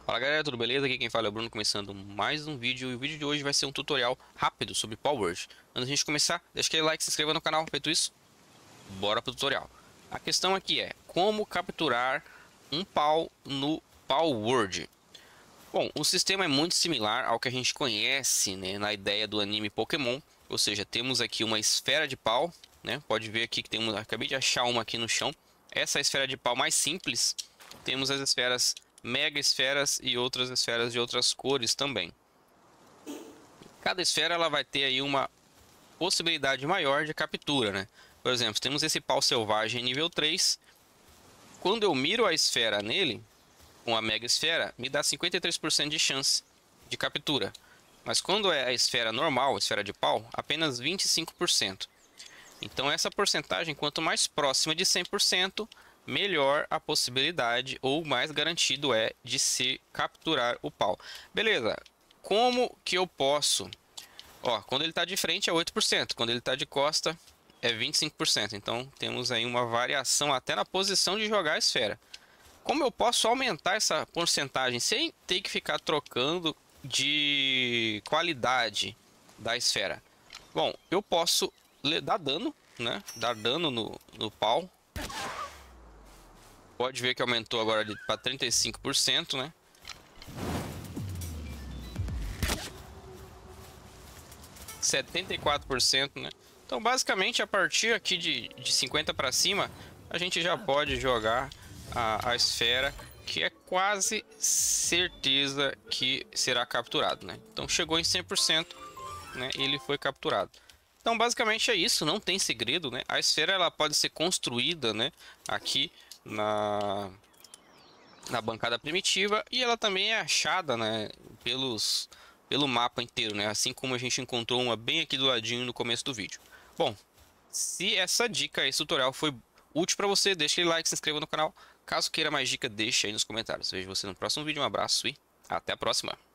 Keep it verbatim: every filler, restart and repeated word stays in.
Fala galera, tudo beleza? Aqui quem fala é o Bruno, começando mais um vídeo. E o vídeo de hoje vai ser um tutorial rápido sobre Palworld. Antes de a gente começar, deixa aquele like, se inscreva no canal. Feito isso, bora pro tutorial. A questão aqui é como capturar um pau no Palworld. Bom, o sistema é muito similar ao que a gente conhece, né, na ideia do anime Pokémon. Ou seja, temos aqui uma esfera de pau, né? Pode ver aqui que temos, acabei de achar uma aqui no chão. Essa é a esfera de pau mais simples. Temos as esferas mega esferas e outras esferas de outras cores também. Cada esfera ela vai ter aí uma possibilidade maior de captura, né? Por exemplo, temos esse pau selvagem nível três. Quando eu miro a esfera nele, com a mega esfera, me dá cinquenta e três por cento de chance de captura. Mas quando é a esfera normal, a esfera de pau, apenas vinte e cinco por cento. Então essa porcentagem, quanto mais próxima de cem por cento, melhor a possibilidade ou mais garantido é de se capturar o pau. Beleza, como que eu posso? Ó, quando ele está de frente é oito por cento, quando ele está de costa é vinte e cinco por cento. Então temos aí uma variação até na posição de jogar a esfera. Como eu posso aumentar essa porcentagem sem ter que ficar trocando de qualidade da esfera? Bom, eu posso dar dano, né? Dar dano no, no pau. Pode ver que aumentou agora para trinta e cinco por cento, né? setenta e quatro por cento, né? Então, basicamente, a partir aqui de, de cinquenta para cima, a gente já pode jogar a, a esfera, que é quase certeza que será capturado, né? Então, chegou em cem por cento, né? Ele foi capturado. Então, basicamente é isso, não tem segredo, né? A esfera ela pode ser construída, né, aqui na, na bancada primitiva, e ela também é achada, né, pelos, pelo mapa inteiro, né? Assim como a gente encontrou uma bem aqui do ladinho no começo do vídeo. Bom, se essa dica, esse tutorial foi útil para você, deixa aquele like, se inscreva no canal. Caso queira mais dica, deixa aí nos comentários. Vejo você no próximo vídeo, um abraço e até a próxima.